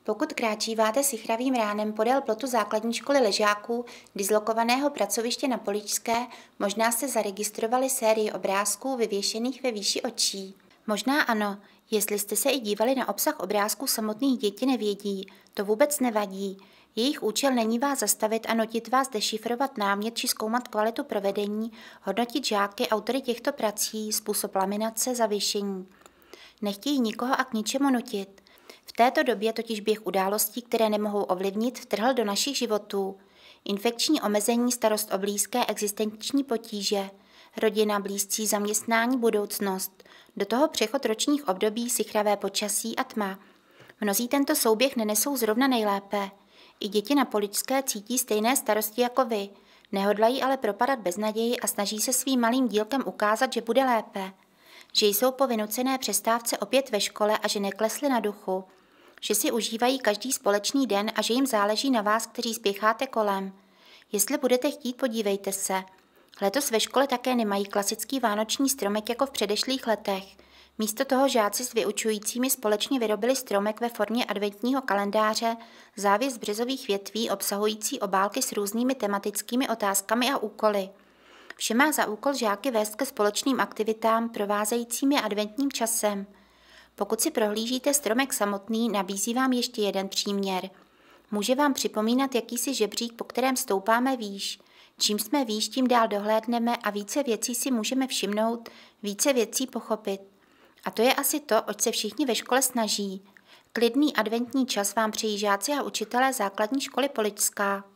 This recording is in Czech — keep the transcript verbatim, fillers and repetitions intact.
Pokud kráčíváte sichravým ránem podél plotu základní školy Ležáků, dislokovaného pracoviště na Poličské, možná jste zaregistrovali sérii obrázků vyvěšených ve výši očí. Možná ano, jestli jste se i dívali na obsah obrázků samotných, děti nevědí, to vůbec nevadí. Jejich účel není vás zastavit a nutit vás dešifrovat námět či zkoumat kvalitu provedení, hodnotit žáky, autory těchto prací, způsob laminace, zavěšení. Nechtějí nikoho a k ničemu nutit. V této době totiž běh událostí, které nemohou ovlivnit, vtrhl do našich životů. Infekční omezení, starost o blízké, existenční potíže, rodina, blízcí, zaměstnání, budoucnost. Do toho přechod ročních období, sichravé počasí a tma. Mnozí tento souběh nenesou zrovna nejlépe. I děti na Poličské cítí stejné starosti jako vy. Nehodlají ale propadat beznaději a snaží se svým malým dílkem ukázat, že bude lépe. Že jsou po vynucené přestávce opět ve škole a že neklesli na duchu. Že si užívají každý společný den a že jim záleží na vás, kteří spěcháte kolem. Jestli budete chtít, podívejte se. Letos ve škole také nemají klasický vánoční stromek jako v předešlých letech. Místo toho žáci s vyučujícími společně vyrobili stromek ve formě adventního kalendáře, závěs březových větví obsahující obálky s různými tematickými otázkami a úkoly. Vše má za úkol žáky vést ke společným aktivitám provázejícími adventním časem. Pokud si prohlížíte stromek samotný, nabízí vám ještě jeden příměr. Může vám připomínat jakýsi žebřík, po kterém stoupáme výš. Čím jsme výš, tím dál dohlédneme a více věcí si můžeme všimnout, více věcí pochopit. A to je asi to, oč se všichni ve škole snaží. Klidný adventní čas vám přejí žáci a učitelé základní školy Poličská.